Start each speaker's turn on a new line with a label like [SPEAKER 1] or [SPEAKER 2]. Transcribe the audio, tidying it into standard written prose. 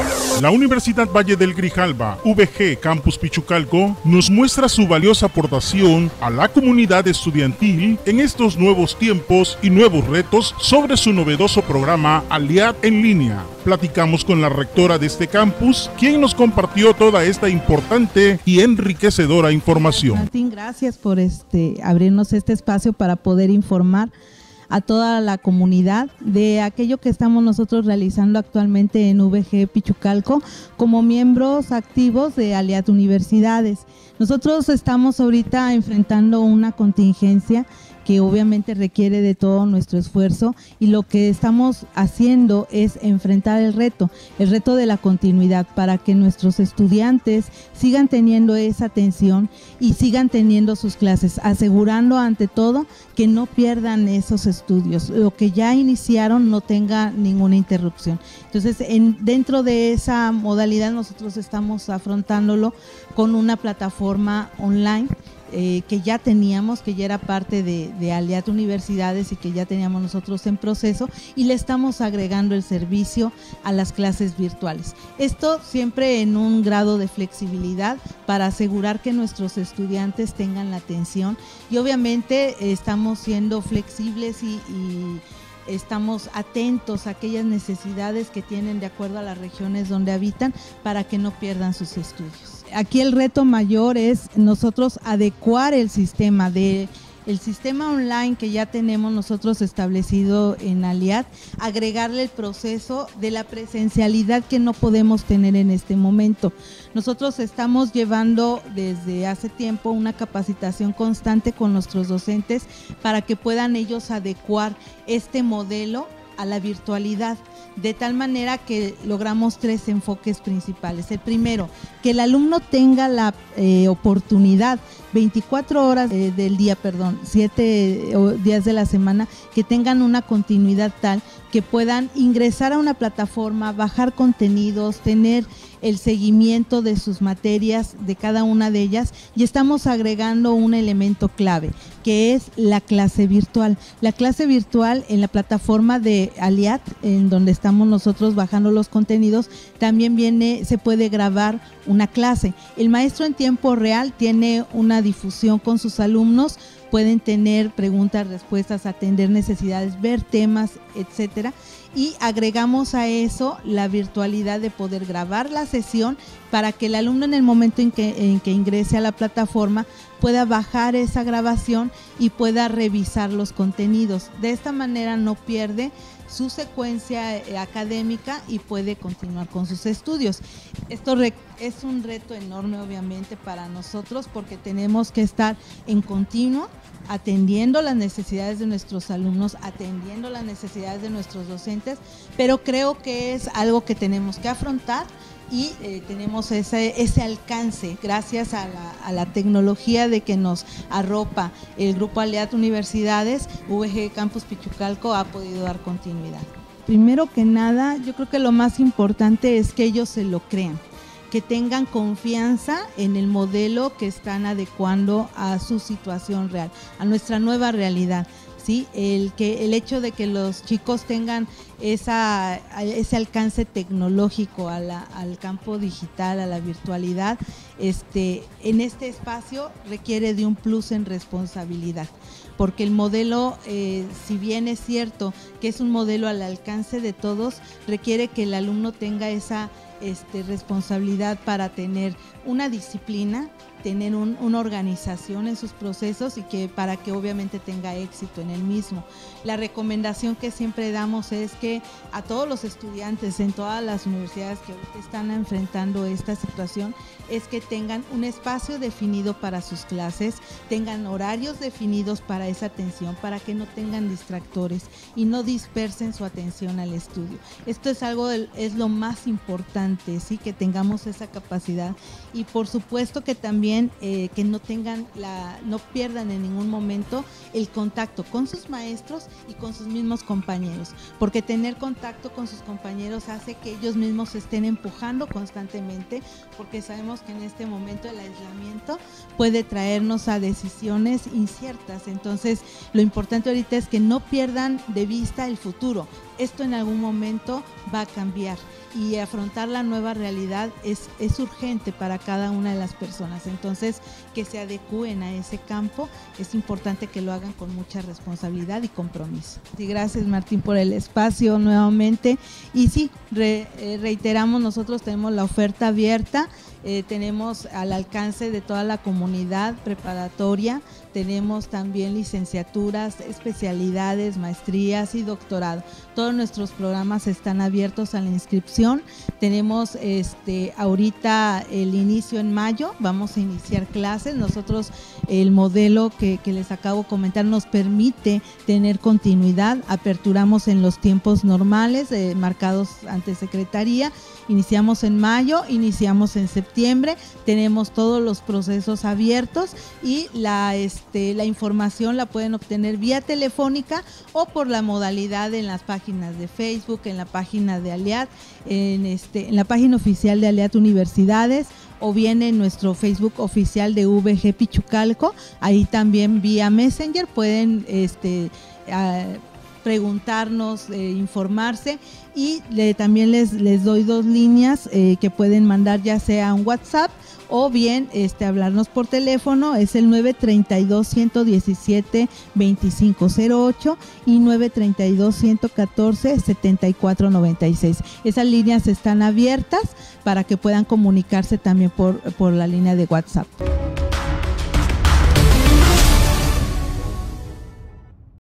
[SPEAKER 1] La Universidad Valle del Grijalva, VG Campus Pichucalco, nos muestra su valiosa aportación a la comunidad estudiantil en estos nuevos tiempos y nuevos retos sobre su novedoso programa Aliad en línea. Platicamos con la rectora de este campus, quien nos compartió toda esta importante y enriquecedora información.
[SPEAKER 2] Martín, gracias por abrirnos este espacio para poder informar a toda la comunidad de aquello que estamos nosotros realizando actualmente en VG Pichucalco como miembros activos de Aliad Universidades. Nosotros estamos ahorita enfrentando una contingencia que obviamente requiere de todo nuestro esfuerzo, y lo que estamos haciendo es enfrentar el reto de la continuidad, para que nuestros estudiantes sigan teniendo esa atención y sigan teniendo sus clases, asegurando ante todo que no pierdan esos estudios, lo que ya iniciaron no tenga ninguna interrupción. Entonces, dentro de esa modalidad nosotros estamos afrontándolo con una plataforma online que ya teníamos, que ya era parte de Aliad Universidades y que ya teníamos nosotros en proceso, y le estamos agregando el servicio a las clases virtuales. Esto siempre en un grado de flexibilidad para asegurar que nuestros estudiantes tengan la atención, y obviamente estamos siendo flexibles y estamos atentos a aquellas necesidades que tienen de acuerdo a las regiones donde habitan, para que no pierdan sus estudios. Aquí el reto mayor es nosotros adecuar el sistema online que ya tenemos nosotros establecido en Aliad, agregarle el proceso de la presencialidad que no podemos tener en este momento. Nosotros estamos llevando desde hace tiempo una capacitación constante con nuestros docentes para que puedan ellos adecuar este modelo a la virtualidad, de tal manera que logramos 3 enfoques principales. El primero, que el alumno tenga la oportunidad 24 horas del día, 7 días de la semana, que tengan una continuidad tal que puedan ingresar a una plataforma, bajar contenidos, tener el seguimiento de sus materias, de cada una de ellas, y estamos agregando un elemento clave, que es la clase virtual. La clase virtual en la plataforma de Aliad, en donde estamos nosotros bajando los contenidos, también se puede grabar una clase. El maestro en tiempo real tiene una difusión con sus alumnos, pueden tener preguntas, respuestas, atender necesidades, ver temas, etcétera, y agregamos a eso la virtualidad de poder grabar la sesión para que el alumno, en el momento en que ingrese a la plataforma, pueda bajar esa grabación y pueda revisar los contenidos. De esta manera no pierde su secuencia académica y puede continuar con sus estudios. Esto es un reto enorme, obviamente, para nosotros, porque tenemos que estar en continuo atendiendo las necesidades de nuestros alumnos, atendiendo las necesidades de nuestros docentes, pero creo que es algo que tenemos que afrontar, y tenemos ese alcance gracias a la tecnología de que nos arropa el Grupo Aliad Universidades. VG Campus Pichucalco ha podido dar continuidad. Primero que nada, yo creo que lo más importante es que ellos se lo crean, que tengan confianza en el modelo que están adecuando a su situación real, a nuestra nueva realidad. ¿Sí? El hecho de que los chicos tengan ese alcance tecnológico al campo digital, a la virtualidad, en este espacio requiere de un plus en responsabilidad, porque el modelo, si bien es cierto que es un modelo al alcance de todos, requiere que el alumno tenga esa responsabilidad para tener una disciplina, tener una organización en sus procesos, y para que obviamente tenga éxito en el mismo. La recomendación que siempre damos es que a todos los estudiantes en todas las universidades que ahorita están enfrentando esta situación, es que tengan un espacio definido para sus clases, tengan horarios definidos para esa atención, para que no tengan distractores y no dispersen su atención al estudio. Esto es lo más importante, ¿sí? Que tengamos esa capacidad, y por supuesto que también que no pierdan en ningún momento el contacto con sus maestros y con sus mismos compañeros, porque tener contacto con sus compañeros hace que ellos mismos se estén empujando constantemente, porque sabemos que en este momento el aislamiento puede traernos a decisiones inciertas. Entonces, lo importante ahorita es que no pierdan de vista el futuro. esto en algún momento va a cambiar y afrontar la nueva realidad es urgente para cada una de las personas. Entonces, que se adecúen a ese campo, es importante que lo hagan con mucha responsabilidad y compromiso. Y gracias, Martín, por el espacio nuevamente. Y sí, reiteramos, nosotros tenemos la oferta abierta, tenemos al alcance de toda la comunidad preparatoria, tenemos también licenciaturas, especialidades, maestrías y doctorado. Todos nuestros programas están abiertos a la inscripción. Tenemos ahorita el inicio en mayo, vamos a iniciar clases. Nosotros el modelo que les acabo de comentar nos permite tener continuidad. Aperturamos en los tiempos normales marcados ante Secretaría. Iniciamos en mayo, iniciamos en septiembre, tenemos todos los procesos abiertos y la información la pueden obtener vía telefónica o por la modalidad en las páginas de Facebook, en la página de Aliad, en la página oficial de Aliad Universidades, o bien en nuestro Facebook oficial de VG Pichucalco. Ahí también vía Messenger pueden preguntarnos, informarse, y también les doy 2 líneas que pueden mandar, ya sea un WhatsApp o bien hablarnos por teléfono. Es el 932-117-2508 y 932-114-7496. Esas líneas están abiertas para que puedan comunicarse también por la línea de WhatsApp.